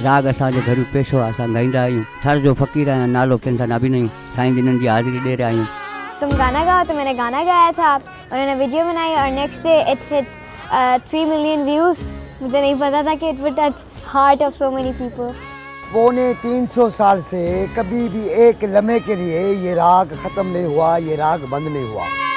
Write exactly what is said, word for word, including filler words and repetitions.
राग असांजे घर पेशो आहे, असां ॻाईंदा आहियूं। थर जो फ़क़ीर आहियां, नालो किन सां नाबी नहीं साईं जिन्हनि जी हाज़िरी ॾे रहिया आहियूं। तुम गाना गाओ, तो मैंने गाना गाया था, उन्होंने वीडियो बनाई और next day it hit three million views. मुझे नहीं पता था कि it would touch heart of so many people. पौने तीन सौ साल से कभी भी एक लम्हे के लिए ये राग ख़त्म नहीं हुआ, ये राग बंद नहीं हुआ।